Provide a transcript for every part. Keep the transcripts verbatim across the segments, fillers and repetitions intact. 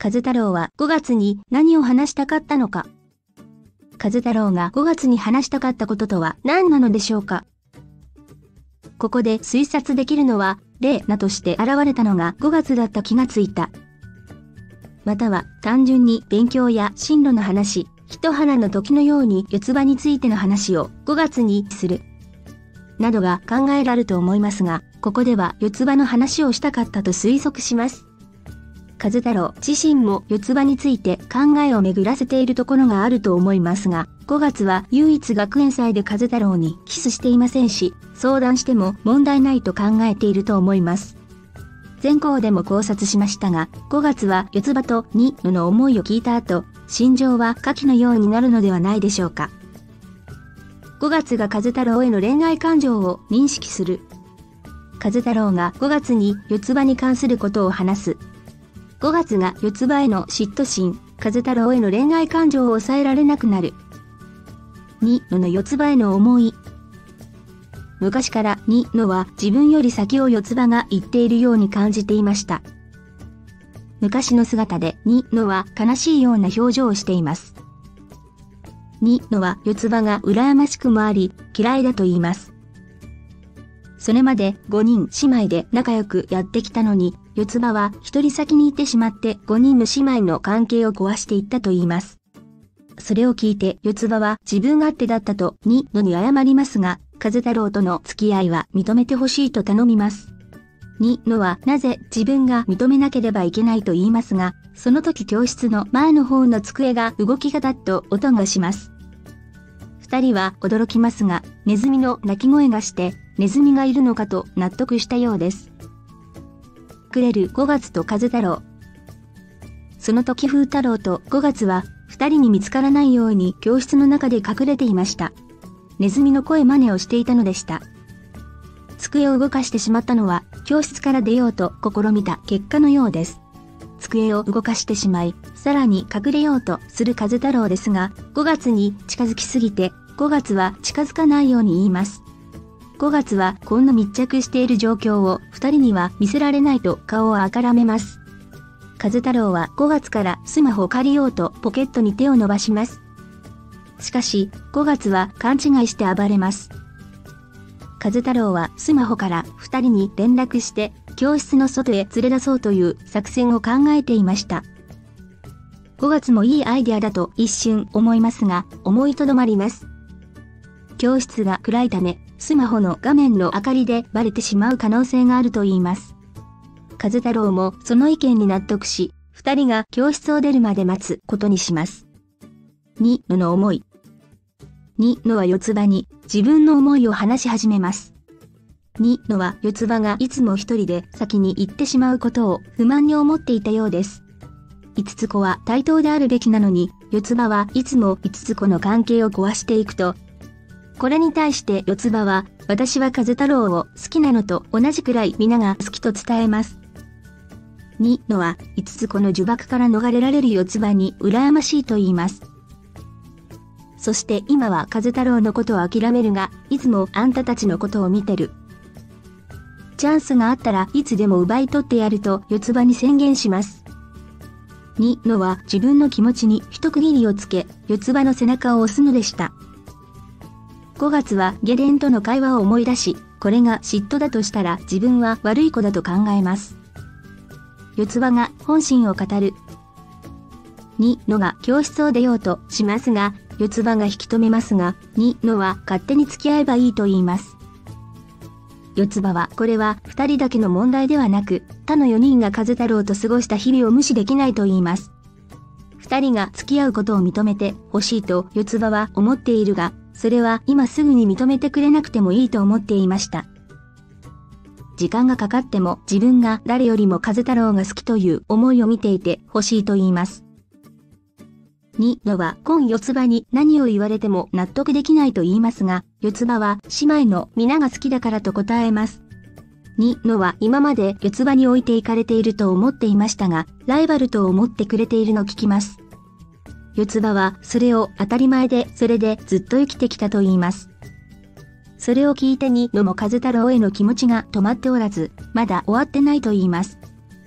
和太郎はごがつに何を話したかったのか。和太郎がごがつに話したかったこととは何なのでしょうか。ここで推察できるのは、例なとして現れたのがごがつだった気がついた。または単純に勉強や進路の話、一花の時のように四つ葉についての話をごがつにする。などが考えられると思いますが、ここでは四つ葉の話をしたかったと推測します。和太郎自身も四つ葉について考えを巡らせているところがあると思いますが、ごがつは唯一学園祭で和太郎にキスしていませんし、相談しても問題ないと考えていると思います。前項でも考察しましたが、ごがつは四つ葉とにのの思いを聞いた後、心情は下記のようになるのではないでしょうか。ごがつが和太郎への恋愛感情を認識する。和太郎がごがつに四つ葉に関することを話す。ごがつが四つ葉への嫉妬心、和太郎への恋愛感情を抑えられなくなる。にのの四つ葉への思い。昔からにのは自分より先を四つ葉が言っているように感じていました。昔の姿でにのは悲しいような表情をしています。にのは四つ葉が羨ましくもあり嫌いだと言います。それまでごにん姉妹で仲良くやってきたのに、四つ葉は一人先に行ってしまってごにんの姉妹の関係を壊していったと言います。それを聞いて四つ葉は自分勝手だったとにのに謝りますが、和太郎との付き合いは認めてほしいと頼みます。にのはなぜ自分が認めなければいけないと言いますが、その時教室の前の方の机が動きがだっと音がします。二人は驚きますが、ネズミの鳴き声がして、ネズミがいるのかと納得したようです。くれるごがつと和太郎。その時風太郎とごがつは二人に見つからないように教室の中で隠れていました。ネズミの声真似をしていたのでした。机を動かしてしまったのは教室から出ようと試みた結果のようです。机を動かしてしまい、さらに隠れようとする和太郎ですが、ごがつに近づきすぎて、ごがつは近づかないように言います。ごがつはこんな密着している状況を二人には見せられないと顔をあからめます。和太郎はごがつからスマホを借りようとポケットに手を伸ばします。しかし、ごがつは勘違いして暴れます。和太郎はスマホから二人に連絡して教室の外へ連れ出そうという作戦を考えていました。ごがつもいいアイデアだと一瞬思いますが、思いとどまります。教室が暗いため、スマホの画面の明かりでバレてしまう可能性があると言います。和太郎もその意見に納得し、二人が教室を出るまで待つことにします。にのの思い。にのは四つ葉に自分の思いを話し始めます。にのは四つ葉がいつも一人で先に行ってしまうことを不満に思っていたようです。五つ子は対等であるべきなのに、四つ葉はいつも五つ子の関係を壊していくと、これに対して四つ葉は、私は和太郎を好きなのと同じくらい皆が好きと伝えます。にのは、五つ子の呪縛から逃れられる四つ葉に羨ましいと言います。そして今は和太郎のことを諦めるが、いつもあんたたちのことを見てる。チャンスがあったらいつでも奪い取ってやると四つ葉に宣言します。にのは自分の気持ちに一区切りをつけ、四つ葉の背中を押すのでした。ごがつはゲレンとの会話を思い出し、これが嫉妬だとしたら自分は悪い子だと考えます。四つ葉が本心を語る。にのが教室を出ようとしますが、四つ葉が引き止めますが、にのは勝手に付き合えばいいと言います。四つ葉はこれは二人だけの問題ではなく、他の四人が和太郎と過ごした日々を無視できないと言います。二人が付き合うことを認めてほしいと四つ葉は思っているが、それは今すぐに認めてくれなくてもいいと思っていました。時間がかかっても自分が誰よりも和太郎が好きという思いを見ていてほしいと言います。にのは今四つ葉に何を言われても納得できないと言いますが、四つ葉は姉妹の皆が好きだからと答えます。にのは今まで四つ葉に置いていかれていると思っていましたが、ライバルと思ってくれているの聞きます。四つ葉はそれを当たり前でそれでずっと生きてきたと言います。それを聞いてにのも和太郎への気持ちが止まっておらず、まだ終わってないと言います。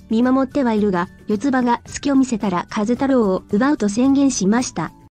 見守ってはいるが、四つ葉が隙を見せたら和太郎を奪うと宣言しました。